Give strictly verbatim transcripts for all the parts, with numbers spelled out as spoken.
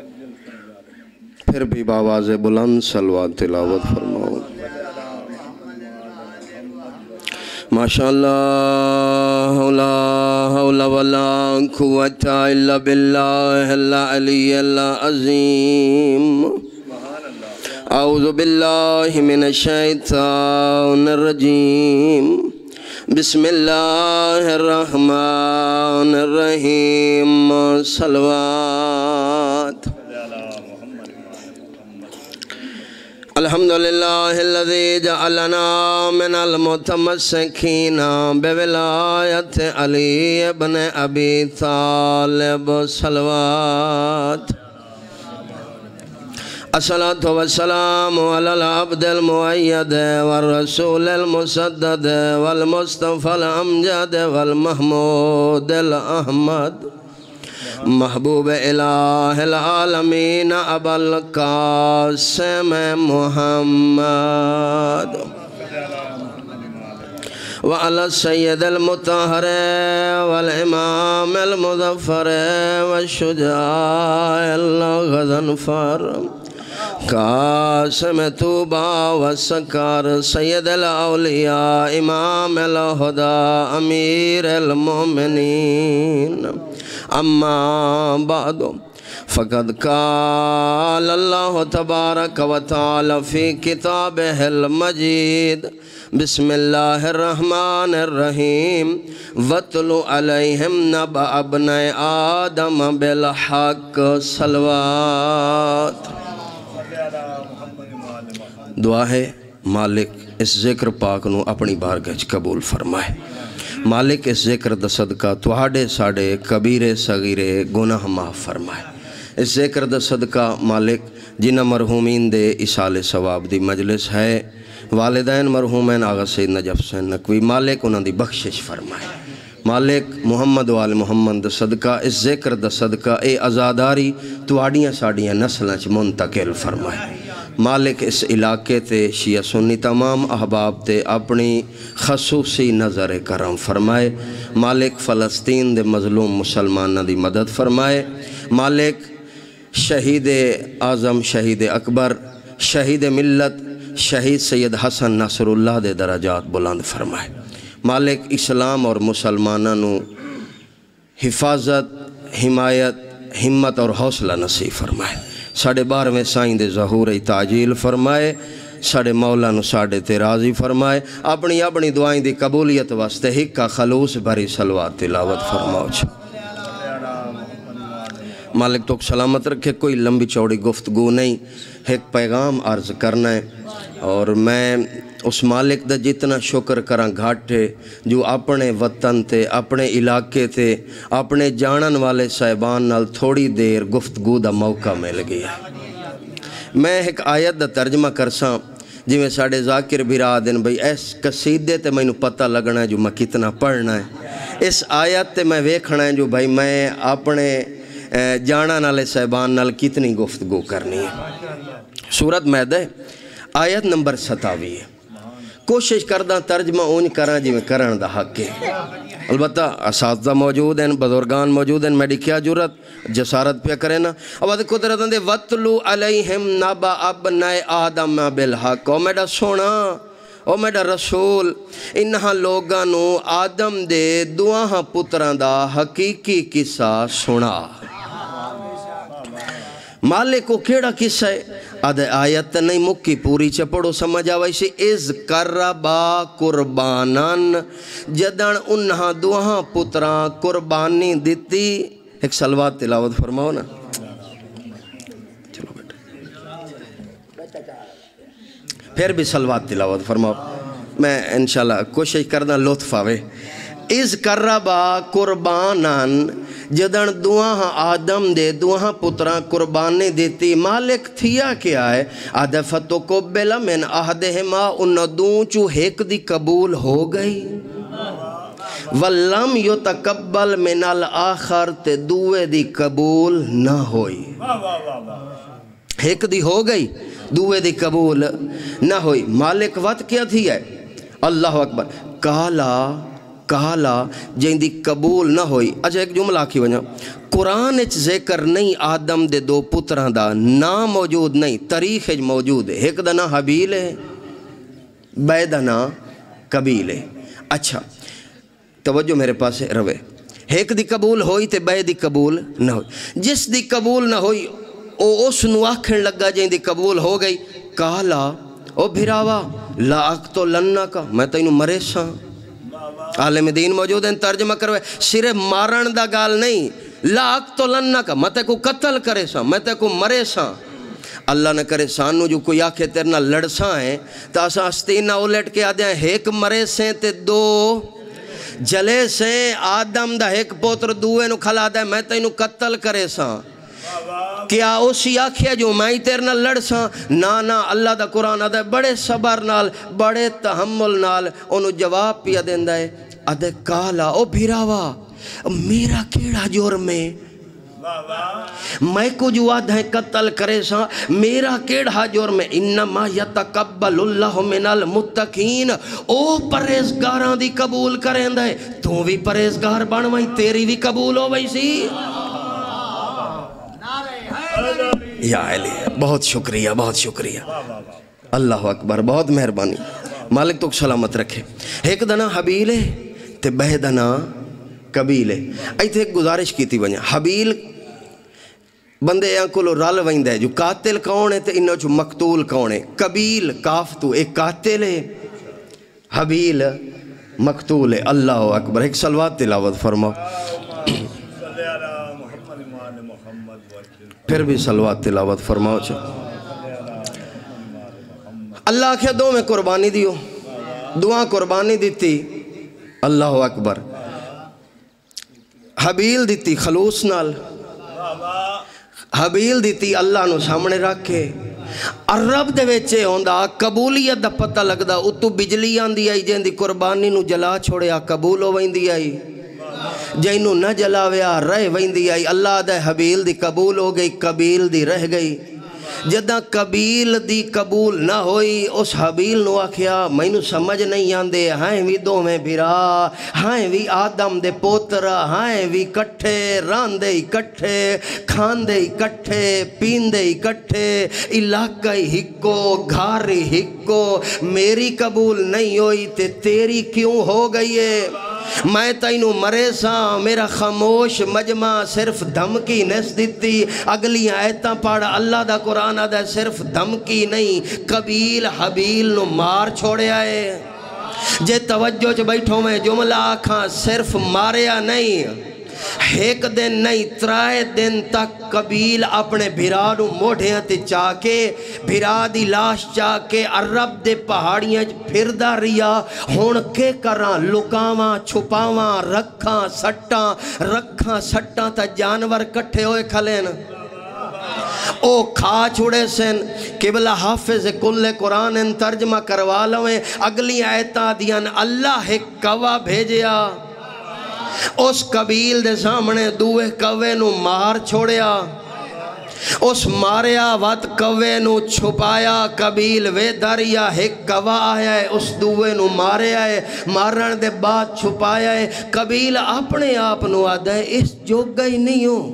پھر بھی باواز بلند صلوات تلاوت فرماؤ۔ ماشاءاللہ لا حول ولا قوة الا باللہ العلی العظیم۔ اعوذ باللہ من الشیطان الرجیم، بسم اللہ الرحمن الرحیم، صلوات۔ الحمدللہ الذی جعلنا من المتمسکین بولایت علی ابن ابی طالب، صلوات۔ الصلاة والسلام علی العبد المؤید والرسول المسدد والمصطفى الامجد والمحمود الاحمد، محبوب الہ العالمین ابا القاسم محمد، وعلى السید المطہر والامام المظفر والشجاع الغضنفر، قاسم طوبہ والسکار، سید الاولیاء امام الہدى امیر المؤمنین، اما بعد فقد قال اللہ تبارک و تعالی فی کتابہ المجید، بسم اللہ الرحمن الرحیم، وَاتْلُ عَلَيْهِمْ نَبَأَ ابْنَيْ آدَمَ بِالْحَقِّ، صلوات۔ دعا ہے مالک اس ذکر پاک نو اپنی بارگاہ وچ قبول فرمائے۔ مالک اس ذکر دا صدقہ تواڈے ساڈے کبیرے صغیرے گناہ معاف فرمائے۔ اس ذکر دا صدقہ مالک جنہ مرحومین دے اصال ثواب دی مجلس ہے، والدین مرحومین آغا سید نجف حسین نقوی، مالک انہاں دی بخشش فرمائے۔ مالک محمد وال محمد دا صدقہ اس ذکر دا صدقہ اے عزاداری تواڈیاں ساڈیاں نسلاں چ منتقل فرمائے۔ مالک اس علاقے تے شیعہ سنی تمام احباب تے اپنی خصوصی نظر کرم فرمائے۔ مالک فلسطین دے مظلوم مسلمانہ دی مدد فرمائے۔ مالک شہید اعظم، شہید اکبر، شہید ملت، شہید سید حسن ناصر اللہ دے درجات بلند فرمائے۔ مالک اسلام اور مسلمانہ نو حفاظت، حمایت، ہمت اور حوصلہ نصیب فرمائے۔ ساڑھے بارویں سائیں دے ظہور تعجیل فرمائے۔ ساڑھے مولا نو ساڑھے تے راضی فرمائے۔ اپنی اپنی دعائیں دی قبولیت واسطے حقہ خلوص بھری صلوات تلاوت فرماؤ۔ مالک تو سلامت رکھے، کوئی لمبی چوڑی گفتگو نہیں، ایک پیغام عرض کرنا ہے، اور میں اس مالک دا جتنا شکر کراں گھاٹے جو اپنے وطن تے، اپنے علاقے تے، اپنے جانن والے صاحبان نال تھوڑی دیر گفتگو دا موقع مل گیا۔ میں ایک آیت دا ترجمہ کرساں، جی میں ساڑھے ذاکر بھرا دن بھئی ایس قصیدے تے میں نو پتہ لگنا ہے جو میں کتنا پڑھنا ہے، اس آیت تے میں ویکھنا ہے جو بھئی میں اپنے جانن والے صاحبان نال کتنی گفتگو کرنی ہے۔ سورت میدہ آیت نمبر ستاوی ہے۔ کوشش کردہ ترجمہ اون کراں جی میں کرن دا حق ہے۔ البتہ اساتذہ موجود ہیں، بزرگان موجود ہیں، میری کیا جرت جسارت پہ کرے نا۔ اب قدرت دے وَاتْلُ عَلَيْهِمْ نَبَأَ ابْنَيْ آدَمَ بِالْحَقِّ، او میڈا سونا، او میڈا رسول، انہاں لوگاں نو آدم دے دعاہاں پتران دا حقیقی قصہ سنا۔ مالک کو کیڑا قصہ ہے؟ آدھے آیت نہیں مکی پوری چپڑو سمجھ آوائی سے اِذْ قَرَّبَا قُرْبَانًا، جدن انہاں دوہاں پتران قربانی دیتی۔ ایک صلوات تلاوت فرماؤ نا۔ چلو بیٹا پھر بھی صلوات تلاوت فرماؤ، میں انشاءاللہ کوشش کردہ لطف آوے۔ اِذْ قَرَّبَا قُرْبَانًا، جدن دوہاں آدم دے دوہاں پتران قربانی دیتی، مالک تھیا کیا ہے؟ آدھے فَتُقُبِّلَ مِنْ أَحَدِهِمَا، ان دون چو ایک دی قبول ہو گئی، وَلَّمْ يُتَقَبَّلْ مِنَ الْآخَرِ، تے دوے دی قبول نہ ہوئی۔ ایک دی ہو گئی، دوے دی قبول نہ ہوئی۔ مالک وقت کیا تھی ہے؟ اللہ اکبر۔ کالا کالا جیندی قبول نہ ہوئی. اچھا ایک جملہ آکھی وجہ قرآن اچ ذکر نہیں آدم دے دو پتران دا نام موجود نہیں, تاریخ اچ موجود ہے. ایک دا نا حبیل ہے, بے دا نا قبیل ہے. اچھا توجہ میرے پاس روے, ایک دی قبول ہوئی تے بے دی قبول نہ ہوئی. جس دی قبول نہ ہوئی او اس نو آکھن لگا جن دی قبول ہو گئی, کالا او بھراوا لا اقتلنہ کا, میں تینوں مرے ساں. عالم دین موجود ہیں, ترجمہ کروے صرف مارن دا گال نہیں, لا اقتلنہ کا میں تے کو قتل کرے ساں, میں تے کو مرے ساں. اللہ نہ کرے سانو جو کوئی آکھے تیرنا لڑساں ہیں تا اساں استینہ اولٹ کے آدھے ہیں ایک مرے سیں تے دو جلے سیں. آدم دا ایک پوتر دوئے نو کھلا دے میں تینوں قتل کرے ساں. کیا اسی آکھیا جو میں تیرنا لڑساں؟ نا نا, اللہ دا قرآن آدھے بڑے صبر نال بڑے تحمل نال انہوں جواب پیا دیندہ ہے. آدھے کالا او بھیراوا میرا کیڑا جرم ہے, میں کو جو آدھے قتل کرے ساں میرا کیڑا جرم ہے. انما یتقبل اللہ من المتقین, او پریزگاراں دی قبول کریں دے. تو بھی پریزگار بنوائیں, تیری بھی قبول ہو وئی سی. یا علی بہت شکریہ بہت شکریہ, اللہ اکبر, بہت مہربانی, مالک تو سلامت رکھے. ایک دنا حبیل ہے تے بہ دنا قبیل ہے. ایتھے ایک گزارش کی تھی بنیا, حبیل بندے یہاں کو لو رال وائندہ ہے جو قاتل کون ہے تے انہوں جو مقتول کون ہے. قبیل کاف تو ایک قاتل ہے, حبیل مقتول ہے. اللہ اکبر, ایک صلوات تلاوت فرماؤ, پھر بھی صلوات تلاوت فرماؤ. اللہ کیا دو میں قربانی دیو, دعا قربانی دیتی. اللہ اکبر, حبیل دیتی خلوص نال, حبیل دیتی اللہ نو سامنے رکھ کے. عرب دے ویچے ہوندہ قبولیت دا پتہ لگدا, اتو بجلی آندی آئی جن دی قربانی نو جلا چھوڑیا قبول ہو ویندی آئی, جینو نہ جلاویا رہ ویندی آئی. اللہ دے حبیل دی قبول ہو گئی, قبیل دی رہ گئی. جدہ قبیل دی قبول نہ ہوئی اس حبیل نو آکھیا مینو سمجھ نہیں آندے, ہائیں وی دو میں بھرا, ہائیں وی آدم دے پوتر, ہائیں وی کٹھے راندے کٹھے, کھاندے کٹھے, پیندے کٹھے, علاقہ ہکو, گھاری ہکو, میری قبول نہیں ہوئی تے تیری کیوں ہو گئی ہے؟ میں تینوں مرے ساں, میرا خاموش مجمع صرف دھمکی نس دیتی. اگلی آیتاں پڑھ, اللہ دا قرآن آدھا صرف دھمکی نہیں, قبیل حبیل نو مار چھوڑے آئے. جے توجہ چ بیٹھو میں جملہ آکھاں, صرف ماریا نہیں, ایک دن نہیں ترائے دن تک قبیل اپنے بھرا نو موڑھیاں تے چاکے, بھرا دی لاش چاکے عرب دے پہاڑیاں پھر دا ریا. ہون کے کراں لکاواں چھپاواں رکھاں سٹاں, رکھاں سٹاں تا جانور کٹھے ہوئے کھلین. او کھا چھوڑے سن. قبلہ حافظ کل قرآن ان ترجمہ کروا لویں. اگلی آیتاں دیاں اللہ ایک کوا بھیجیا, اس قبیل دے سامنے دوے کوے نو مار چھوڑیا, اس ماریا وات کوے نو چھپایا. قبیل وے دریا ایک کوا آیا ہے, اس دوے نو مارے آئے, مارن دے بعد چھپایا ہے. قبیل اپنے آپ نو آدھا ہے اس جوگا ہی نہیں ہوں.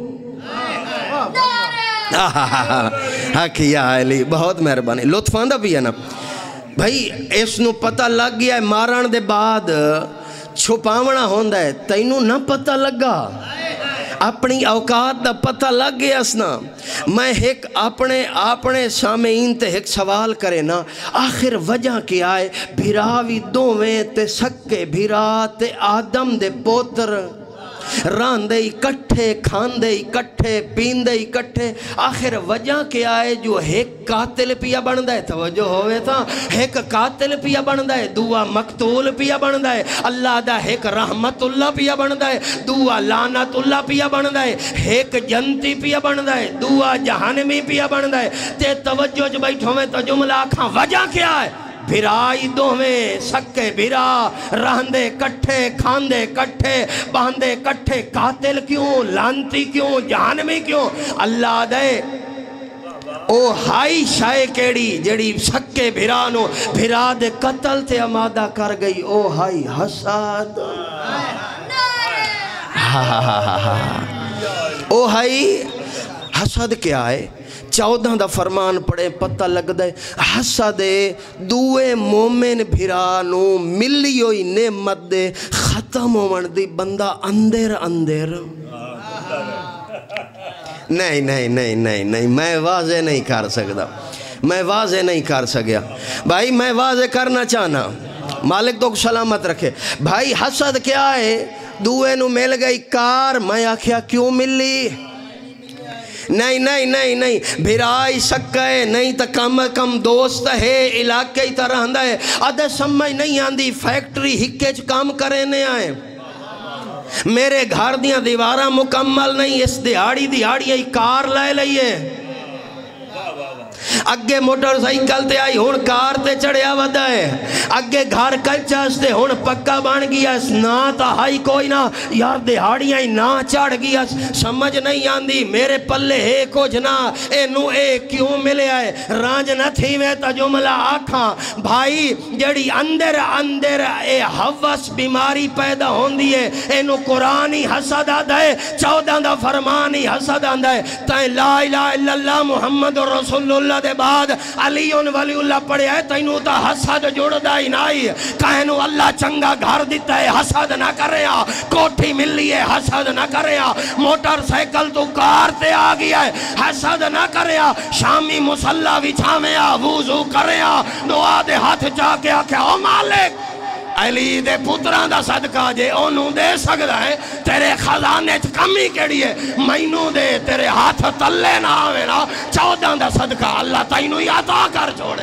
حق یا علی, بہت مہربانی, لطف آندہ بھی ہے نا بھائی. اس نو پتہ لگ گیا ہے مارن دے بعد چھپاونا ہوندہ ہے, تینوں نہ پتہ لگا, اپنی اوقات دا پتہ لگ گیا اسنا. میں ایک اپنے اپنے سامعین تے ایک سوال کرے نا, آخر وجہ کیا ہے؟ بھراوی دوویں تے سکے بھرا تے آدم دے پوتر, راندے اکٹھے, کھاندے اکٹھے, پیندے اکٹھے. آخر وجہ کیا ہے جو ایک قاتل پیا بندہ ہے؟ توجہ ہوئے تھا, ایک قاتل پیا بندہ ہے, دعا مقتول پیا بندہ ہے. اللہ دا ایک رحمت اللہ پیا بندہ ہے, دعا لعنت اللہ پیا بندہ ہے. ایک جنتی پیا بندہ ہے, دعا جہنمی پیا بندہ ہے. تے توجہ جو بیٹھو میں تو جملہ آکھاں وجہ کیا ہے؟ بھرائی دو میں سکے بھرا, رہندے کٹھے, کھاندے کٹھے, باندے کٹھے. قاتل کیوں, لانتی کیوں, جہنمی کیوں؟ اللہ دے او ہائی شائے کیڑی جڑی سکے بھرانو بھرا دے قتل تے آمادہ کر گئی، او ہائی حسد، او ہائی حسد کیا ہے؟ چودہ دا فرمان پڑے پتہ لگ دے حسد دوے مومن بھرانو ملی ہوئی نعمت دے ختم ہومن دی بندہ اندر اندر نہیں نہیں نہیں نہیں نہیں میں واضح نہیں کر سکتا، میں واضح نہیں کر سکیا بھائی، میں واضح کرنا چاہنا، مالک تو سلامت رکھے بھائی۔ حسد کیا ہے؟ دوے نو مل گئی کار، میں آکھیا کیوں ملی؟ نہیں نہیں نہیں نہیں بھرائی سکے نہیں تا کم کم دوست ہے علاقے ہی طرح ہندہ ہے، ادھے سمجھ نہیں آندی فیکٹری ہکے کام کرنے آئے، میرے گھر دیاں دیوارہ مکمل نہیں، اس دیہاڑی دیہاڑی ہی کار لائے لئیے، اگے موٹر سائیکل تے آئی ہون کار تے چڑھیا ودا ہے، اگے گھر کچا تے ہون پکا بان گیا، نا تا ہائی کوئی نا یار دیہاڑیاں ہی نا چڑھ گیا، سمجھ نہیں آندی میرے پلے ہے کچھ نا، اے نو اے کیوں ملے آئے رانج نہ تھی میں تا جملہ آکھاں بھائی، جڑی اندر اندر اے حوث بیماری پیدا ہوندی ہے، اے نو قرآنی حسد آدھا ہے، چودہ دا فرمانی حسد آدھا ہے، تائیں لا الہ الا اللہ محمد رسول اللہ دے بعد علیون ولی اللہ پڑھے ہے، تینو تا حسد جوڑ دائی نائی، کہنو اللہ چنگا گھر دیتا ہے حسد نہ کریا، کوٹھی ملی ہے حسد نہ کریا، موٹر سائیکل تو کار تے آگیا ہے حسد نہ کریا، شامی مسلح وچھامیا وضو کریا، دعا دے ہاتھ جا کے آکھیا او مالک علی دے پتران دا صدقہ جے انہوں دے سکتا ہے، تیرے خزانے چھ کمی کیڑی ہے، مینوں دے تیرے ہاتھ تلے نہ آوے نا، چودہ دا صدقہ اللہ تینوں ہی عطا کر چھوڑے،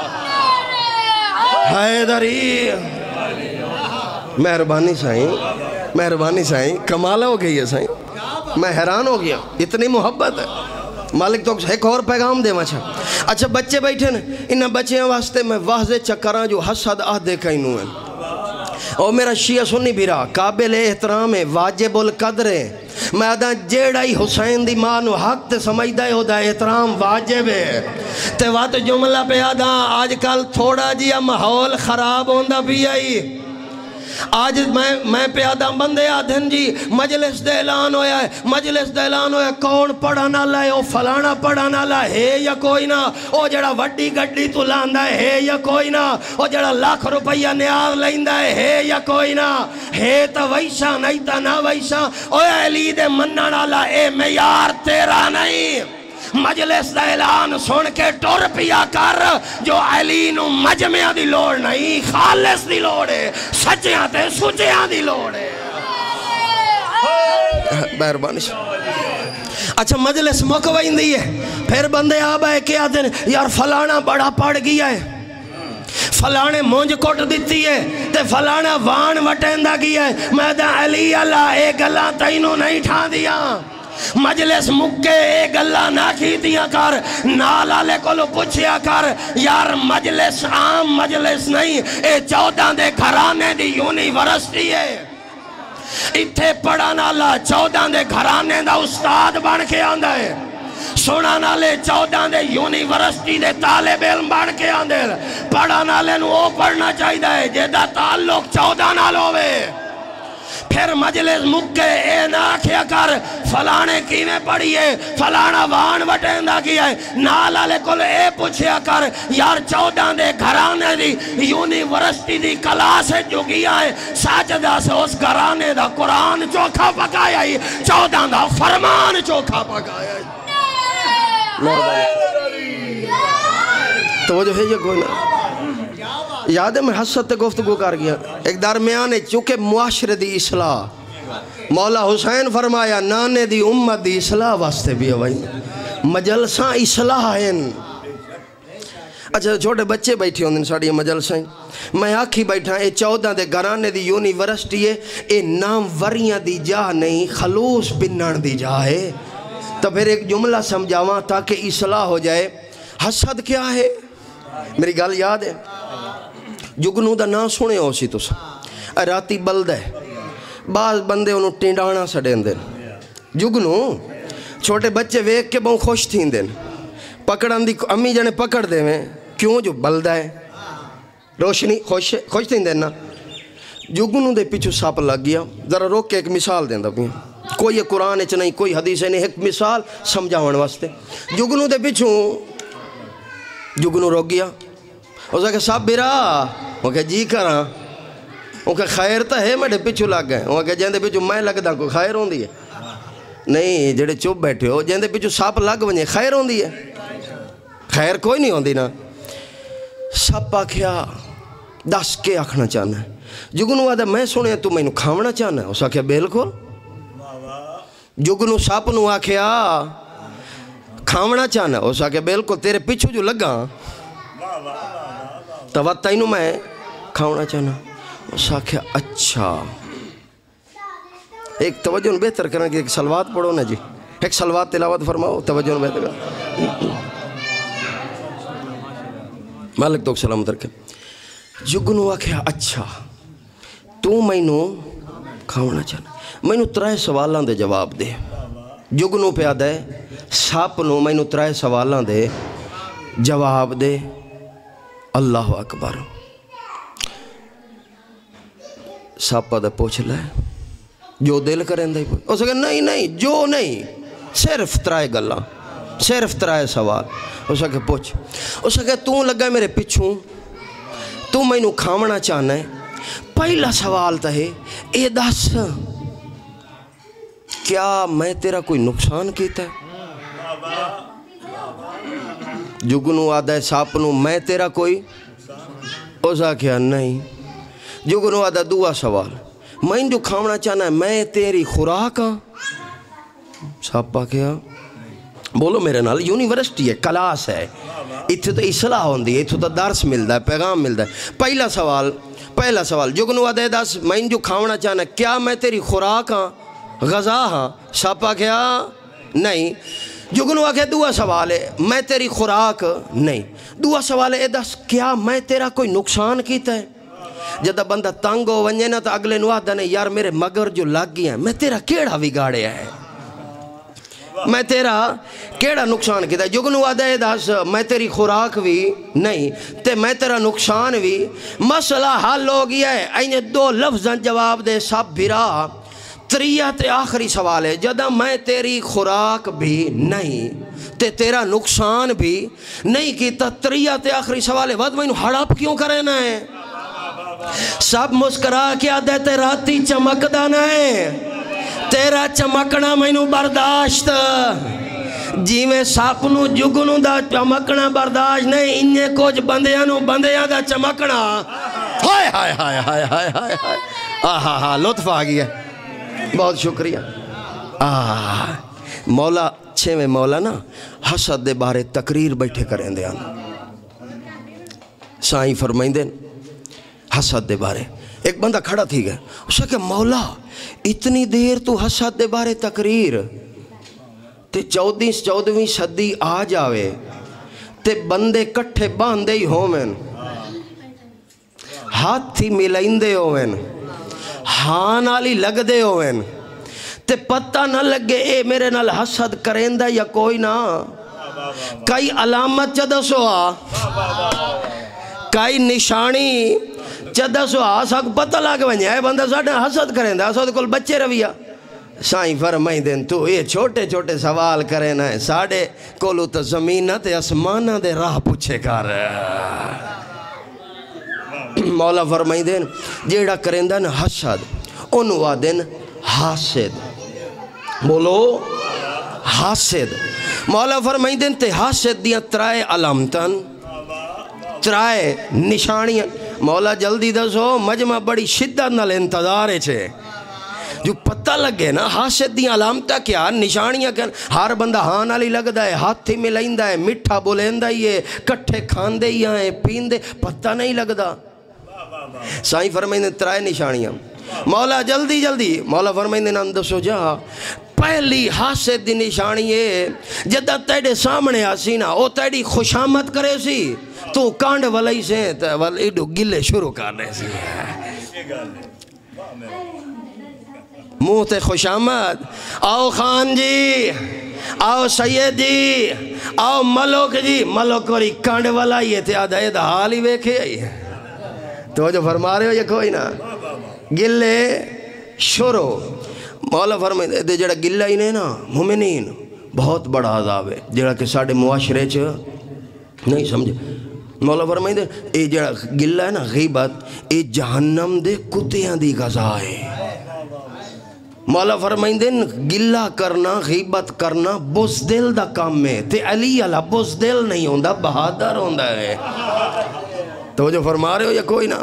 حیدری مہربانی سائیں، مہربانی سائیں، کمالہ ہو گئی ہے سائیں، میں حیران ہو گیا، اتنی محبت ہے، مالک تو ایک اور پیغام دے مچھا۔ اچھا بچے بیٹھے نا، انہاں بچے واسطے میں واضح چکراں جو حسد آہ دے کئینوں ہیں، اور میرا شیعہ سنی بھیرا قابل احترام ہے، واجب القدر ہے، میں آدھا جیڑائی حسین دی مانو حق تے سمجھدہ ہے، ہودا احترام واجب ہے، تے وات جملہ پہ آدھا آج کل تھوڑا جیا محول خراب ہوندہ بھی آئی، آج میں میں پیادہ بندے آدھن جی مجلس دے اعلان ہویا ہے، مجلس دے اعلان ہویا ہے، کون پڑھانا لائے، او فلانا پڑھانا لائے ہے یا کوئی نہ، او جڑا وڈی گڈی تو لاندہ ہے یا کوئی نہ، او جڑا لاکھ روپیہ نیاز لیندہ ہے یا کوئی نہ، ہے تا ویسا نہیں تا نہ ویسا، او علی دے مننا لا اے میار تیرا نہیں، مجلس دا اعلان سن کے ٹور پیا کر، جو علی نو مجمع دی لوڑ نہیں، خالص دی لوڑ ہے، سچیاں تے سچیاں دی لوڑ ہے، مہربانی سے۔ اچھا مجلس مکوائن دی ہے، پھر بندے آبا ہے کیا دن یار فلانا بڑا پڑ گیا ہے، فلانے مونج کوٹ دیتی ہے، تے فلانا وان وٹیندہ گیا ہے، میں دا علی اللہ ایک اللہ تینوں نہیں ٹھا دیا، مجلس مکے ایک اللہ نہ کی دیا کر، نالالے کو لو پوچھیا کر، یار مجلس عام مجلس نہیں، اے چودہ دے گھرانے دی یونیورسٹی ہے، اتھے پڑھانا لا چودہ دے گھرانے دا استاد بن کے آندہ ہے، سنانا لے چودہ دے یونیورسٹی دے طالب علم بن کے آندے، پڑھانا لے نو پڑھنا چاہیدہ ہے، جیدہ تعلق چودہ نال ہوئے، پھر مجلس مکے اے نہ کیا کر فلانے کیویں پڑھئے فلانا وان وٹیندہ کیا ہے، نالالے کل اے پوچھیا کر یار چودہ دے گھرانے دی یونیورسٹی دی کلاس جو گیا ہے، ساجدہ سے اس گھرانے دا قرآن چوکھا پکایا ہی، چودہ دا فرمان چوکھا پکایا ہی، توجہ ہے یہ کوئی نہ یاد ہے میں حسد تے گفتگو کر گیا ایک درمیان ہے، چونکہ معاشرے دی اصلاح مولا حسین فرمایا نانے دی امت دی اصلاح واسطے بھی ہوئی، مجلساں اصلاح ہیں۔ اچھا چھوٹے بچے بیٹھے ہوندے ساڑی مجلساں، میں آکھی بیٹھا اے چودہ دے گھرانے دی یونیورسٹی ہے، اے نام وریاں دی جا نہیں خلوص بنن دی جا ہے، تو پھر ایک جملہ سمجھاواں تاکہ اصلاح ہو جائے۔ حسد کیا ہے؟ میری گال یاد ہے، جگنو دا نا سنے ہو سی تو سا راتی بلد ہے، بعض بندے انہوں ٹینڈانا سڑیں دیں، جگنو چھوٹے بچے ویک کے بہن خوش تھیں دیں، پکڑن دی امی جانے پکڑ دے میں کیوں جو بلدہ ہے روشنی خوش خوش تھی دینا جگنوں دے پیچھو ساپ لگ گیا ذرا روک کے ایک مثال دیں دا بھی کوئی یہ قرآن اچھ نہیں کوئی حدیث نہیں ایک مثال سمجھاون واسطے جگنوں دے پیچھو جگنوں روک گیا اس نے کہا صاحب بیرا وہ کہا جی کراں وہ کہا خیر تا ہے میڈے پیچھو لگ گئے وہ کہا جہاں دے پیچھو میں لگ دا کوئی خیر ہوں دی ہے نہیں جڑے چپ بیٹھے ہو جہاں دے پیچھو ساپ لگ ونجے خیر ہوں دی ہے خیر کوئی نہیں ہوں دی نا ساپ آکھیا دس کے آکھنا چاہنا ہے جگنو آدھا میں سنے تو میں نو کھاونا چاہنا ہے اس آکھیا بالکل جگنو ساپ نو آکھیا کھاونا چاہنا ہے اس آکھیا بالکل تیرے پیچھو جو لگا توتا ہی نو میں کھاونا چاہنا اس آکھیا اچھا ایک توجہ بہتر کرنا کہ ایک سلوات پڑھو نا جی ایک سلوات تلاوت فرماؤ توجہ بہتر کرنا مالک تو سلام ترکے جگنو آکھیا اچھا تو میں نو کھاونا چاہنا میں نو ترائے سوالان دے جواب دے جگنو پہ آدھا ہے ساپ نو میں نو ترائے سوالان دے جواب دے اللہ اکبر ساپا دا پوچھ لائے جو دل کریں دے اس کہا نہیں نہیں جو نہیں صرف ترائے گلا صرف ترائے سوال اس کہا پوچھ اس کہا تو لگا میرے پچھوں تو میں نو کھامنا چاہنا ہے پہلا سوال تا ہے اے دس کیا میں تیرا کوئی نقصان کیتا ہے جگنو آدھا ہے ساپنو میں تیرا کوئی اوزا کیا نہیں جگنو آدھا دعا سوال میں جو کھامنا چاہنا ہے میں تیری خوراک ہاں ساپا کیا بولو میرے نال یونیورسٹی ہے کلاس ہے اتھے تو اصلاح ہوندی ہے اتھے تو درس ملدا ہے پیغام ملدا ہے پہلا سوال پہلا سوال جگنو آدھے دس میں جو کھاونا چاہنا ہے کیا میں تیری خوراک ہاں غذا ہاں ساپا کیا نہیں جگنو آگے دعا سوال ہے میں تیری خوراک نہیں دعا سوال ہے دس کیا میں تیرا کوئی نقصان کیتا ہے جدہ بندہ تنگ ہو ونجے نا تو اگلے نو آدھا نہیں یار میرے مگر جو لگ گیا ہے میں تیرا کیڑا بھی گاڑے ہے میں تیرا کیڑا نقصان کیتا ہے جگنو آدھا ہے دس میں تیری خوراک بھی نہیں تے میں تیرا نقصان بھی مسئلہ حل ہو گیا ہے اینے دو لفظاں جواب دے سب بھرا تریت آخری سوال ہے جدہ میں تیری خوراک بھی نہیں تے تیرا نقصان بھی نہیں کیتا تریت آخری سوال ہے ود میں انہوں ہڑپ کیوں کرینا ہے سب مسکرا کیا دیتے راتی چمک دانا ہے تیرا چمکنا میں انہوں برداشت جی میں ساپنو جگنو دا چمکنا برداشت نہیں انہیں کچھ بندیاں نو بندیاں دا چمکنا ہائے ہائے ہائے ہائے ہائے ہائے آہا ہاں لطف آگیا ہے بہت شکریہ آہ مولا چھویں مولا نا حسد دے بارے تقریر بیٹھے کریں دے آنا سائیں فرمائیں دیں حسد دے بارے ایک بندہ کھڑا تھی گیا اس نے کہا مولا اتنی دیر تو حسد دے بارے تقریر تے چودیں چودویں صدی آ جاوے تے بندے کٹھے باندے ہی ہومن ہاتھی ملائندے ہومن ہاں نالی لگ دے ہوئن تے پتہ نہ لگے اے میرے نال حسد کریں دا یا کوئی نہ کئی علامت چدہ سو آ کئی نشانی چدہ سو آ ساک پتہ لگ بنیا ہے بندہ ساڑھے حسد کریں دا حسد کل بچے رویہ سائیں فرمائیں دیں تو یہ چھوٹے چھوٹے سوال کریں نا ساڑھے کولو تا زمینہ تے اسمانہ دے راہ پوچھے کر مولا فرمائیں دیں جیڑا کریں دا نا حسد انہوں دیں حاسد بولو حاسد مولا فرمائیں دیں تے حاسد دیاں ترائے علامتاں ترائے نشانیاں مولا جلدی دسو مجمع بڑی شدت نال انتظار ہے جو پتہ لگے نا حاسد دیاں علامتاں کیا نشانیاں کیا ہر بندہ ہاں نالی لگدا ہے ہاتھی ملائندہ ہے مٹھا بولیندہ ہی ہے کٹھے کھاندے ہی ہیں پیندے پتہ نہیں لگدا سائیں فرمائیں دیں ترائے نشانیاں مولا جلدی جلدی مولا فرمائیں دیں اندسو جا پہلی حاسد دی نشانی ہے جدہ تیڑے سامنے آسی نا او تیڑی خوشامت کرے سی تو کانڈ والی سے ایڈو گلے شروع کر رہے سی منہ تے خوشامت آؤ خان جی آؤ سیدی آؤ ملوک جی ملوک وری کانڈ والا یہ تھے آدھا یہ حال ہی ویکھے آئی تو جو فرما رہے ہو یہ کوئی نا گلے شروع مولا فرمائے دے جڑا گلہ ہی نہیں نا مومنین بہت بڑا عذاب ہے جڑا کہ ساڑھے معاشرے چ نہیں سمجھے مولا فرمائے دے اے جڑا گلہ ہے نا غیبت اے جہنم دے کتیاں دی غذا ہے مولا فرمائیں دے گلہ کرنا غیبت کرنا بزدل دا کام ہے تے علی اللہ بزدل نہیں ہوندہ بہادر ہوندہ ہے تو جو فرما رہے ہو یا کوئی نا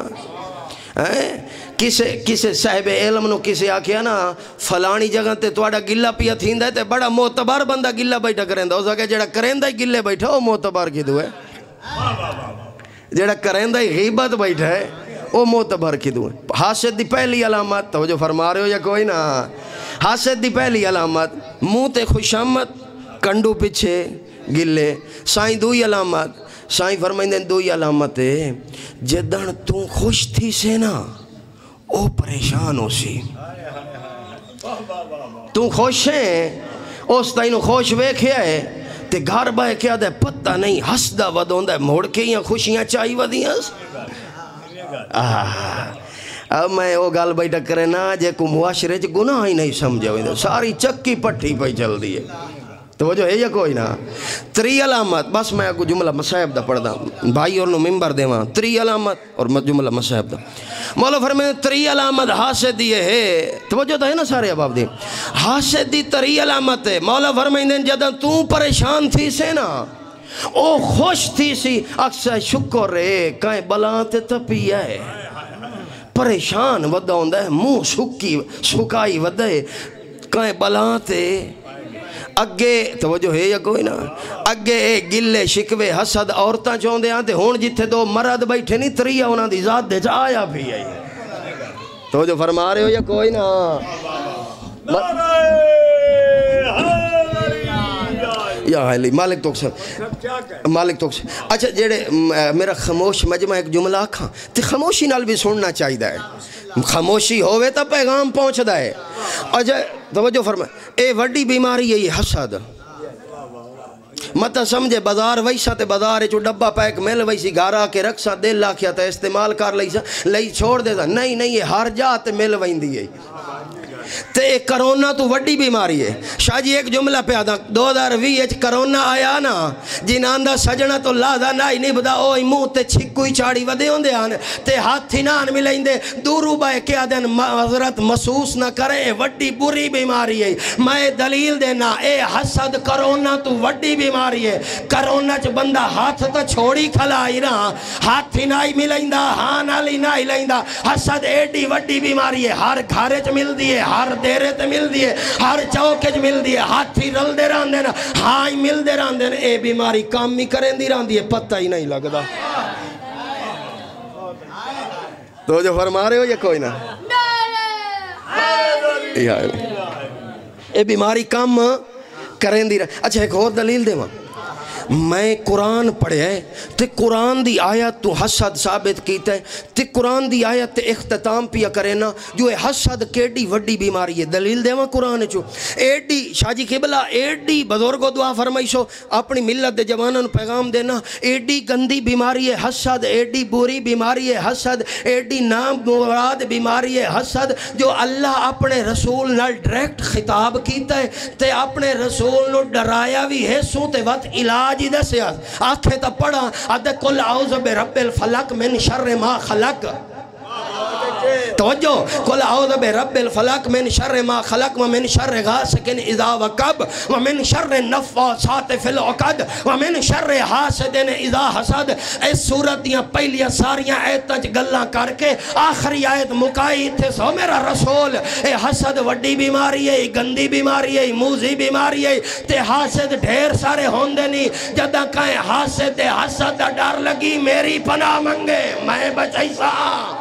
کسے کسے صاحب علم نو کسے آکھیا نا فلانی جگہ تے توڑا گلہ پیا تھیندہ ہے تے بڑا معتبر بندہ گلہ بیٹھا کریں دا ہو سکے جڑا کریں دا ہی گلے بیٹھا وہ معتبر کی دو ہے جڑا کریں دا ہی غیبت بیٹھا ہے وہ معتبر کی دو ہے حاسد دی پہلی علامت تو جو فرما رہے ہو یا کوئی نا حاسد دی پہلی علامت منہ تے خوشامت کنڈو پچھے گلے سائیں دوئی علامت سائیں فرمائیں دیں دوئی علامت ہے جدن تو خوش تھی سے نا او پریشان ہو سی تو خوش ہیں اس تائنو خوش ویکھے ہے تے گھر بائے کیا دے پتہ نہیں ہسدہ ودون دے موڑ کے یہاں خوشیاں چاہی ودیاں اب میں وہ گال بیٹھا کرے نا جے کو معاشرے چ گناہ ہی نہیں سمجھا ہوئی ساری چکی پٹھی پہ چل دی ہے تو وہ جو ہے یا کوئی نا تری علامت بس میں کو جملہ مصاحب دا پڑھ دا بھائی اور نو ممبر دے وہاں تری علامت اور جملہ مصاحب دا مولا فرمائے تری علامت حاسد یہ ہے توجہ تو ہے نا سارے اب آپ دیں حاسد دی تری علامت ہے مولا فرمائے دیں جدہ تو پریشان تھی سے نا او خوش تھی سی اکثر شکر رہے کائیں بلانتے تپیا ہے پریشان ودہ ہوندہ ہے منہ سکی سکائی ودہ ہے کائیں بلانتے اگے توجہ ہے یا کوئی نا اگے اے گلے شکوے حسد عورتاں چوندے آتے ہون جتھے دو مرد بیٹھے نہیں تریہ انہاں دی ذات دے جا آیا بھی ہے توجہ فرما رہے ہو یا کوئی نا یا حالی مالک توک سر مالک توک سر اچھا جیڑے میرا خاموش مجمع ایک جملہ آکھاں تے خاموشی نال بھی سننا چاہی دا ہے خاموشی ہوئے تا پیغام پہنچ دا ہے اچھا توجہ فرمائے اے وڈی بیماری ہے یہ حسد مطلب سمجھے بازار ویسا تے بازار چو ڈبا پیک مل ویسی گھارا کے رکھسا دل لاکھیا تا استعمال کر لیسا لئی چھوڑ دے دا نہیں نہیں یہ ہر جا تے مل وین دی ہے تے کرونا تو وڈی بیماری ہے شاہ جی ایک جملہ پہ آدھا دو ہزار وی ایچ کرونا آیا نا جنان دا سجنہ تو لادا نائی نہیں بدا اوئی منہ تے چھکوئی چاڑی ودے ہوندے آنے تے ہاتھ تھی نان ملیں دے دورو بائے کیا دن حضرت محسوس نہ کریں وڈی بری بیماری ہے میں دلیل دینا اے حسد کرونا تو وڈی بیماری ہے کرونا چ بندہ ہاتھ تا چھوڑی کھلائی نا ہاتھ تھی نائی ملیں دا ہاں نالی نائی لیں دا حسد ایڈی وڈی بیماری ہے ہر گھارے چ مل دی ہے ہر دیرے تے مل دیئے ہر چوکے جو مل دیئے ہاتھی رل دے ران دینا ہائی مل دے ران دینا اے بیماری کام می کریں دی ران دیئے پتہ ہی نہیں لگ دا تو جو فرما رہے ہو یہ کوئی نا اے بیماری کام کریں دی ران اچھا ایک اور دلیل دے ماں میں قرآن پڑھے ہے تے قرآن دی آیت تو حسد ثابت کیتا ہے تے قرآن دی آیت تے اختتام پیا کرے نا جو ہے حسد کیڈی وڈی بیماری ہے دلیل دے وہاں قرآن چو ایڈی شاہ جی قبلہ ایڈی بزرگو دعا فرمائیشو اپنی ملت دے جوانوں پیغام دینا ایڈی گندی بیماری ہے حسد ایڈی بری بیماری ہے حسد ایڈی نام مراد بیماری ہے حسد جو اللہ اپنے رسول نال ڈریکٹ خطاب کیتا ہے تے اپنے رسول نو ڈرایا بھی ہے سو تے وقت علاج جی دے سے آنکھیں تا پڑھا ادھے کل اعوذ برب الفلق من شر ما خلق توجہ قل اعوذ برب الفلق من شر ما خلق ومن شر غاسق اذا وقب ومن شر النفاثات في العقد ومن شر حاسد اذا حسد اس صورت دیاں پہلیاں ساریاں آیتاں گلاں کر کے آخری آیت مکائی تھے سو میرا رسول اے حسد وڈی بیماری ہے گندی بیماری ہے موزی بیماری ہے تے حاسد ڈھیر سارے ہوندے نہیں جدہ کہیں حاسد حسد ڈر لگی میری پناہ منگے میں بچائی سا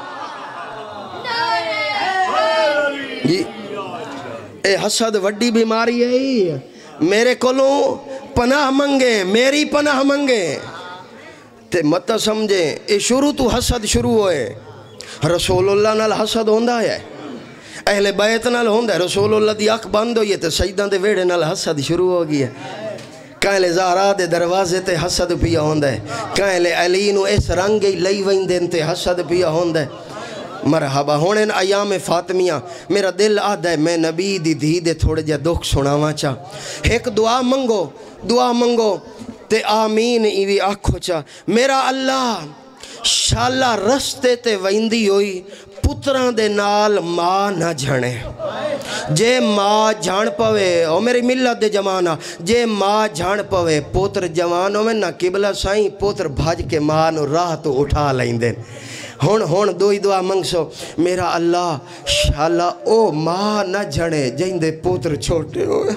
جی اے حسد وڈی بیماری ہے میرے کولوں پناہ منگے میری پناہ منگے تے مت سمجھے اے شروع تو حسد شروع ہوئے رسول اللہ نال حسد ہوندہ ہے اہل بیت نال ہوندا ہے رسول اللہ دی اکھ بند ہوئی ہے تے سجداں دے ویڑے نال حسد شروع ہو گئی ہے کہلے زہرا دے دروازے تے حسد پیا ہوندا ہے کہلے علی نو اس رنگ ہی لئی ویندن تے حسد پیا ہوندا ہے مرحبا ہونے ایام فاطمیہ میرا دل آدھا ہے میں نبی دی دھی دے تھوڑے جا دکھ سناواں چا ایک دعا منگو دعا منگو تے آمین ایوی آکھو چا میرا اللہ شالا رستے تے ویندی ہوئی پتران دے نال ماں نہ جھنے جے ماں جھان پوے او میری ملت دے جمانہ جے ماں جھان پوے پوتر جوانوں میں نہ قبلہ سائیں پوتر بھاج کے ماں نو راہ تو اٹھا لائیں دیں ہون ہون دوئی دعا منگسو میرا اللہ شالا او ماں نہ جھنے جائیں دے پوتر چھوٹے ہوئے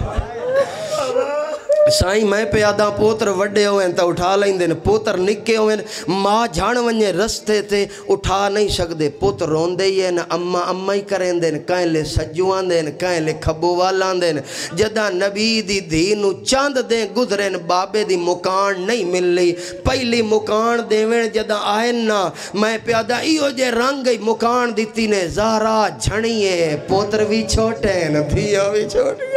سائیں میں پیادہ پوتر وڈے ہوئے تا اٹھا لائیں دیں پوتر نکے ہوئے ماں جھان ونجے رستے تے اٹھا نہیں سکدے پوتر رون دے یہ نا اممہ اممہ ہی کریں دیں کہیں لے سجوان دیں کہیں لے کھبو والان دیں جدہ نبی دی دینو چاند دیں گزرین بابے دی مکان نہیں مل لی پہلی مکان دیویں جدہ آئین نا میں پیادہ ایو جے رنگ گئی مکان دیتی نے زہرا جھنیے پوتر بھی چھوٹے نا دھیا بھی چھوٹے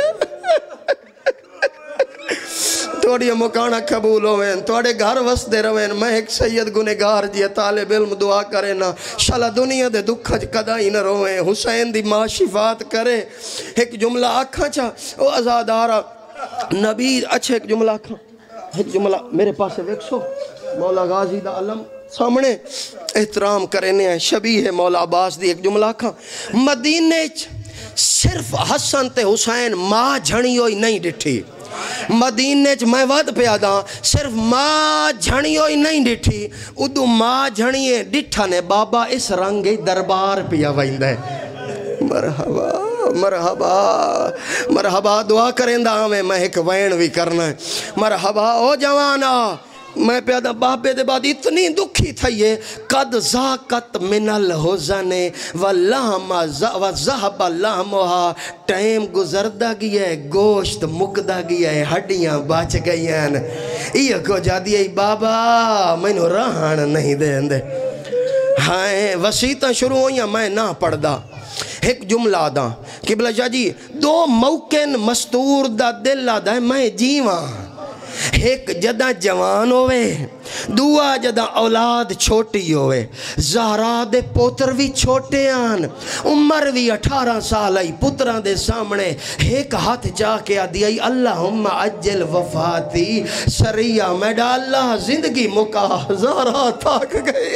توڑی مکانہ قبول ہوئیں توڑے گھر وسدے رویں میں ایک سید گنہگار جی طالب علم دعا کرے نا شالا دنیا دے دکھج کدائی نہ رویں حسین دی ماں شفاعت کرے ایک جملہ آکھاں چاہ او ازادارہ نبی اچھا ایک جملہ آکھاں ایک جملہ میرے پاس ویکسو مولا غازی دا علم سامنے احترام کرنے ہیں شبیہ مولا عباس دی ایک جملہ آکھاں مدینے صرف حسن تے حسین ماں جھنی ہوئی نہیں ڈٹھی مدینے چ میں ود پیادا صرف ماں جھنی ہوئی نہیں ڈٹھی ادو ماں جھنیے ڈٹھا نے بابا اس رنگی دربار پیا ویندہ ہے مرحبا مرحبا مرحبا دعا کریں دا ہمیں میں ایک وین بھی کرنا ہے مرحبا او جوانا میں پیادہ بابے دے بعد اتنی دکھی تھائیے قد زاکت من الحزن واللہم وزہب اللہمہا ٹائم گزردہ گیا ہے گوشت مکدہ گیا ہے ہڈیاں باچ گئی ہیں یہ کو جا دیا بابا میں نو رہاں نہیں دے اندے ہائیں وسیطہ شروع ہوئیاں میں نہ پڑھ دا ایک جملہ دا قبلہ جا جی دو موقن مستور دا دل دا ہے میں جیواں ایک جدہ جوان ہوئے دعا جدہ اولاد چھوٹی ہوئے زہرا دے پوتر بھی چھوٹے آن عمر بھی اٹھارہ سال آئی پتران دے سامنے ایک ہاتھ جا کے آدھی اللہم اجل وفاتی سریہ میں ڈا اللہ زندگی مکا زہرا تاک گئے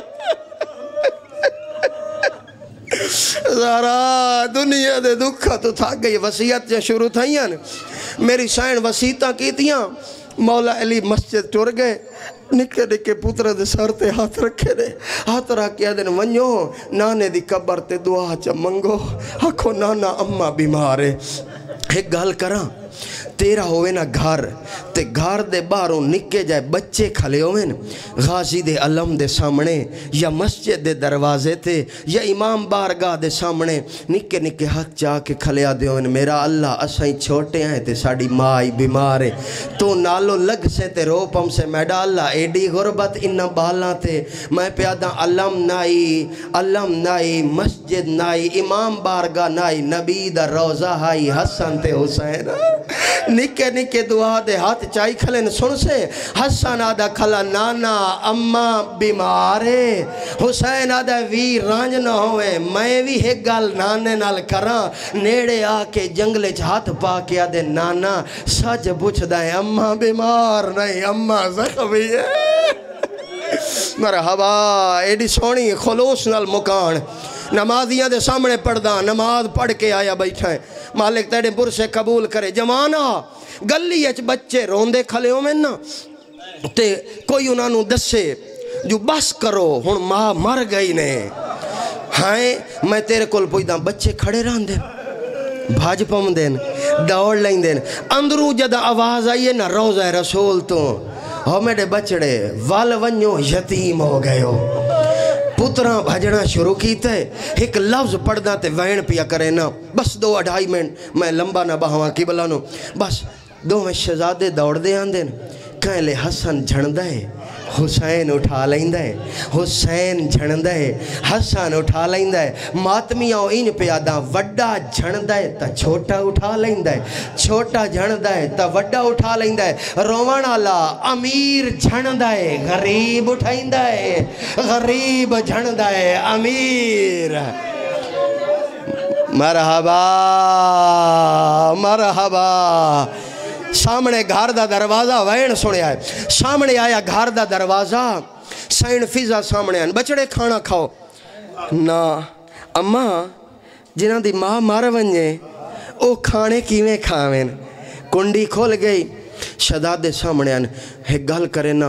زہرا دنیا دے دکھا تو تھا گئی وسیعت جا شروع تھائیاں میری سائن وسیعتاں کی تیاں مولا علی مسجد ٹور گئے نکے نکے پتر دے سر تے ہاتھ رکھے دے ہاتھ رکھے دے ونجو نانے دی قبر تے دعا چا منگو آکھو نانا اممہ بیمارے ایک گال کراں تیرا ہوئے نا گھر تے گھر دے باہروں نکے جائے بچے کھلے ہوئے نا غازی دے علم دے سامنے یا مسجد دے دروازے تے یا امام بارگاہ دے سامنے نکے نکے ہاتھ جا کے کھلے آدھے ہوئے میرا اللہ اسائیں چھوٹے ہیں تے ساڑی مائی بیمارے تو نالو لگ سے تے روپم سے میڈا اللہ ایڈی غربت انہ بالا تے میں پیادہ علم نائی علم نائی مسجد نائی امام بارگاہ نائی نبی دا روزہ ہائی حسن تے حسین نکے نکے دعا دے ہاتھ چائی کھلیں سن سے حسن آدھا کھلا نانا اممہ بیمارے حسین آدھا وی رانج نہ ہوئے میں بھی ایک گال نانے نال کران نیڑے آکے جنگلے ہاتھ پا کے آدھے نانا سج بچھ دائیں اممہ بیمار نہیں اممہ زخمی ہے مرحبا ایڈی سونی خلوص نال مکان نمازیاں دے سامنے پڑھ دا نماز پڑھ کے آیا بیٹھا ہے مالک تیرے بر سے قبول کرے جوانا گلی اچ بچے روندے کھلے ہو میں نا تے کوئی انہاں نو دسے جو بس کرو ہن ماں مر گئی نے ہائیں میں تیرے کول پوچھدا بچے کھڑے رہن دے بھاج پم دین دوڑ لائیں دین اندروں جدہ آواز آئیے نا روزہ رسول تو ہو میرے بچڑے وال ونیو یتیم ہو گئے ہو پتران بھجنا شروع کیتا ہے ایک لفظ پڑھنا تے وین پیا کرے نا بس دو اڑھائی منٹ میں لمبا نہ بہواں کی بلانو بس دو میں شہزادے دوڑ دے آن دین کہیں لے حسن جھن دے حسین اٹھا لیندا ہے، حسین جھندا ہے، حسن اٹھا لیندا ہے، ماتمیاں ان پیاداں وڈا جھندا ہے تا چھوٹا اٹھا لیندا ہے، چھوٹا جھندا ہے تا وڈا اٹھا لیندا ہے، روان والا امیر جھندا ہے غریب اٹھائندا ہے، غریب جھندا ہے امیر۔ مرحبا مرحبا۔ سامنے گھر دا دروازہ وین سنیا ہے، سامنے آیا گھر دا دروازہ، سین فضا سامنے آن، بچڑے کھانا کھاؤ نا اماں جنہاں دی ماں مار ونجے او کھانے کیویں کھاویں، کنڈی کھول گئی، شہزادے سامنے آن ہے گل کرے نا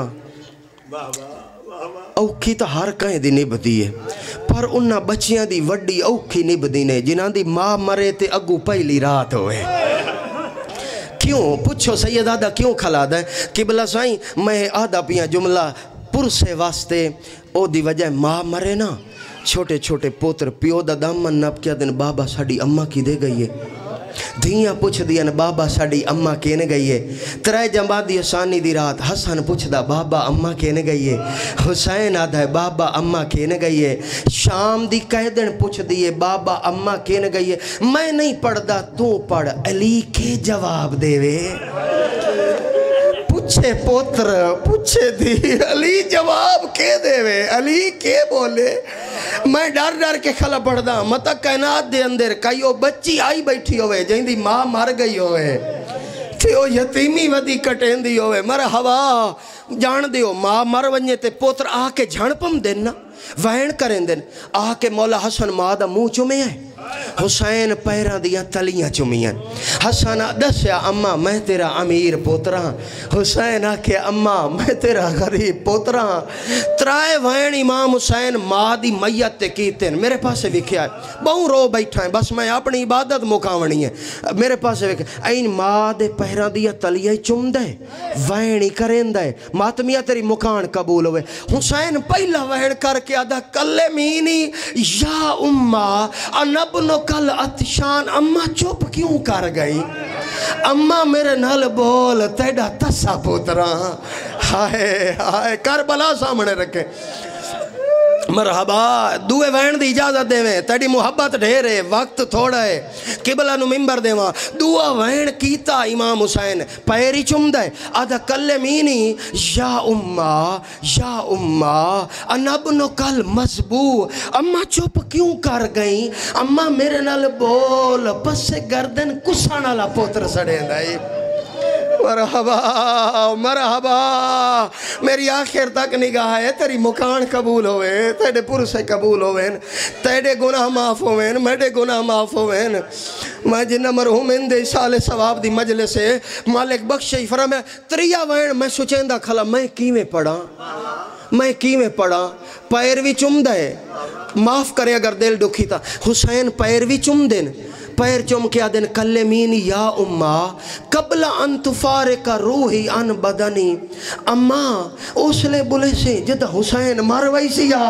اوکھی تا ہر کہیں دی نبدی ہے، پر انہاں بچیاں دی وڈی اوکھی نبدی نے جنہاں دی ماں مرے تے اگو پہلی رات ہوئے۔ کیوں پوچھو سید آدھا کیوں کھلا دا ہے؟ قبلہ سائیں میں آدھا پیا جملہ پرسے واسطے او دی وجہ ماں مرے نا چھوٹے چھوٹے پوتر پیو دا دامن نب کیا دن بابا ساڑی اممہ کی دے گئی ہے، دھیاں پوچھ دیا بابا ساڑی اممہ کینے گئی ہے، ترائے جمبا دی حسانی دی رات حسن پوچھ دا بابا اممہ کینے گئی ہے، حسین آدھا ہے بابا اممہ کینے گئی ہے، شام دی قیدن پوچھ دیئے بابا اممہ کینے گئی ہے، میں نہیں پڑھ دا تو پڑھ علی کے جواب دے وے، پوچھے پوتر پوچھے دی علی جواب کے دے وے، علی کے بولے، میں ڈر ڈر کے کھلا پڑھ دا مطا کائنات دے اندر کئیو بچی آئی بیٹھی ہوئے جہیں دی ماں مر گئی ہوئے تھیو یتیمی ودی کٹین دی ہوئے مرحبا جان دیو ماں مر ونجے تے پوتر آکے جھان پم دینا وین کریں دن آکے مولا حسن ماں دا منہ چومے ہیں، حسین پیرہ دیا تلیاں چومیاں، حسن دسیا اممہ میں تیرا امیر پوتراں، حسین آکے اممہ میں تیرا غریب پوتراں، ترائے وین امام حسین ماں دی میت تے کیتے ہیں، میرے پاس سے وکھیا ہے بہوں رو بیٹھا ہے بس میں اپنی عبادت مکاونی ہے، میرے پاس سے وکھیا این ماں دے پیرہ دیا تلیاں چوم دے وین ہی کریں دے ماتمیہ تیری مکان قبول ہوئے، حسین پہلا وین کر کے آدھا کلمینی یا اممہ انبنو کل اتشان اممہ چوپ کیوں کر گئی، اممہ میرے نال بول تیڑا تسا پوتران، ہائے ہائے کربلا سامنے رکھے، مرحبا دوے وین دی اجازت دے میں تیڑی محبت ڈھیرے وقت تھوڑا ہے قبلہ نو ممبر دے ماں دعا وین کیتا امام حسین پیری چم دے آدھا کلمینی یا اممہ یا اممہ انبنو کل مذبو اممہ چوپ کیوں کر گئیں اممہ میرے نال بول پس گردن کسانا لا پوتر سڑے دائی مرحبا مرحبا میری آخر تک نگاہ ہے تیری مکان قبول ہوئے تیرے پرسے قبول ہوئے تیرے گناہ معاف ہوئے میرے گناہ معاف ہوئے میں جنہ مرحومین دے سال ثواب دی مجلس سے مالک بخشی فرم ہے تریا وین میں سوچیندہ کھلا میں کیویں پڑھا میں کیویں پڑھا پیروی چم دے معاف کرے اگر دل دکھی تھا حسین پیروی چم دن پیر چم کیا دن کلمین یا اممہ قبل ان تفارق روحی ان بدنی اممہ اس لے بلے سے جد حسین ماروائی سی یا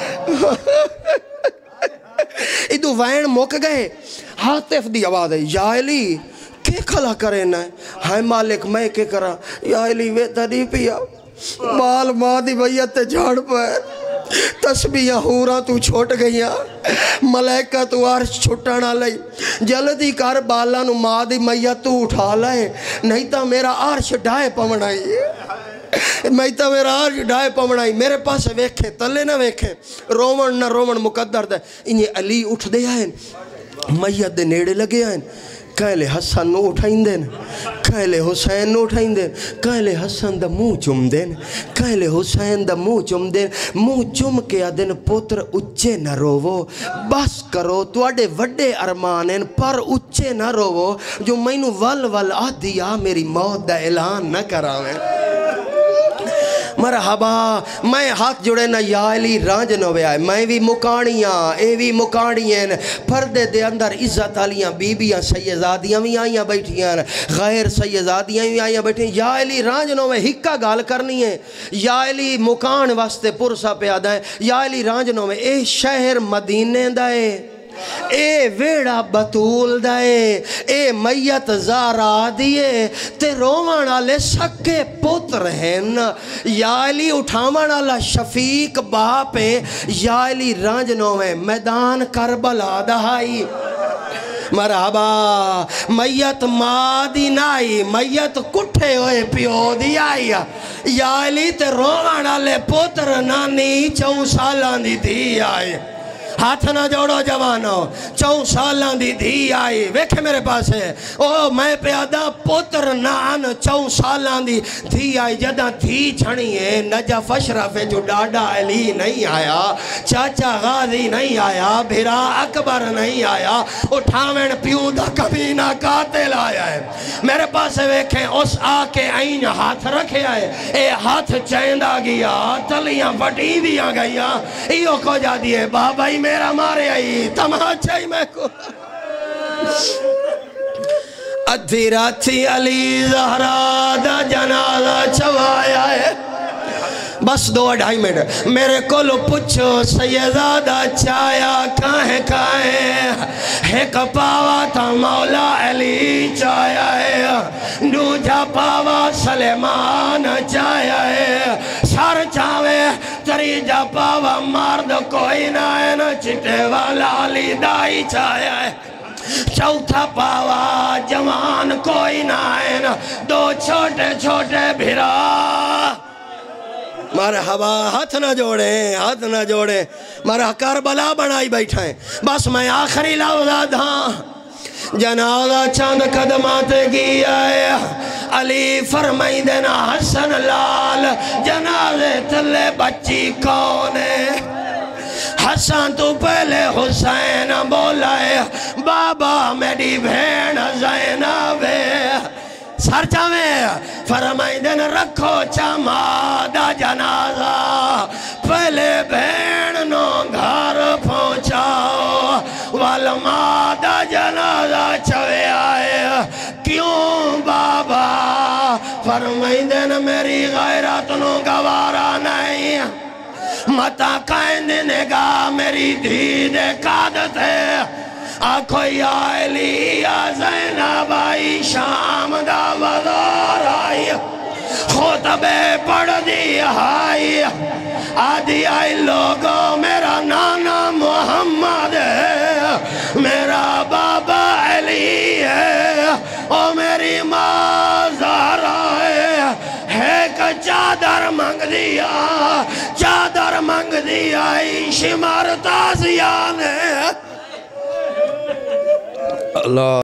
ادو وین موک گئے حاطف دی آواز ہے یا علی کے کھلا کرے نا ہائے مالک میں کے کرا یا علی وے تڑی پیا مال ماں دی بیعت جھاڑ پائے تسبیح حورا تو چھوٹ گئیا ملائکہ تو عرش چھٹانا لئی جلدی کر بالا نو ماں دی میت تو اٹھا لائے نہیں تا میرا عرش ڈھائے پمنائی میں تا میرا عرش ڈھائے پمنائی میرے پاس ویکھے تلے نہ ویکھے رومن نہ رومن مقدر دے انہیں علی اٹھ دے آئیں میت دے نیڑے لگے آئیں کہلے حسن نو اٹھائیں دین کہلے حسین نو اٹھائیں دین کہلے حسن دا مو چم دین کہلے حسین دا مو چم دین مو چم کے آدن پوتر اچھے نہ روو بس کرو تو اڈے وڈے ارمانین پر اچھے نہ روو جو میں نو ول ول آدھیا میری موت دا اعلان نہ کراویں مرحبا میں ہاتھ جڑے نا یا علی رانج نوے آئے میں بھی مکانیاں اے بھی مکانیاں پردے دے اندر عزت آلیاں بیبیاں سیدادیاں بھی آئیاں بیٹھیاں غیر سیدادیاں بھی آئیاں بیٹھیاں یا علی رانج نوے ہکا گال کرنی ہے یا علی مکان واسطے پرسا پہ آدھا ہے یا علی رانج نوے اے شہر مدینے دائے اے ویڑا بطول دائے اے میت زارا دیے تے رومان آلے سکے پتر ہیں یا علی اٹھامان آلہ شفیق باپے یا علی رانجنوں میں میدان کربلا دہائی مرحبا میت مادی نائی میت کٹھے ہوئے پیو دی آئی یا علی تے رومان آلے پتر نانی چون سالان دی دی آئی ہاتھ نہ جوڑو جوانو چون سالان دی دی آئی ویکھے میرے پاس ہے او میں پیادہ پتر نان چون سالان دی دی آئی جدہ دی چھنی ہے نجف اشرف جو ڈاڈا علی نہیں آیا چاچا غازی نہیں آیا بھرا اکبر نہیں آیا اٹھاوین پیو دا کبھی نہ قاتل آیا ہے میرے پاس ویکھیں اس آکے آئین ہاتھ رکھے آئے اے ہاتھ چیندہ گیا تلیاں وٹی دیا گیا ایو کو جا دیئے بابائی میں میرا مارے آئی تمہاچا ہی میں کو ادھی راتی علی زہرہ دا جنازہ چوایا ہے بس دو ڈھائی منٹ میرے کولو پچھو سیدادہ چایا کہیں کہیں ایک پاوا تھا مولا علی چایا ہے دوجہ پاوا سلیمان چایا ہے سر چاوے تریجہ پاوا مرد کوئی نائن چٹے والا علی دائی چایا ہے چوتھا پاوا جوان کوئی نائن دو چھوٹے چھوٹے بھرا مرحبا ہاتھ نہ جوڑیں ہاتھ نہ جوڑیں مرحبا کربلا بنائی بیٹھائیں بس میں آخری لفظہ دھاں جنازہ چاند قدمات کی آئے علی فرمائی دینا حسن لال جنازے تلے بچی کون ہے حسن تو پہلے حسین بولائے بابا میری بھین زینب سرچہ میں فرمائی دن رکھو چمادہ جنازہ پہلے بھیننوں گھر پہنچاؤ والمادہ جنازہ چوے آئے کیوں بابا فرمائی دن میری غیرت نو گوارا نہیں متا قائند نگاہ میری دید قادت ہے آنکھو یا علی یا زینب آئی شام دا وزار آئی خطبے پڑھ دی آئی آدھی آئی لوگوں میرا نانا محمد ہے میرا بابا علی ہے اور میری ماں زہرا ہے ایک چادر منگ دیا چادر منگ دیا شمار تازیان ہے اللہ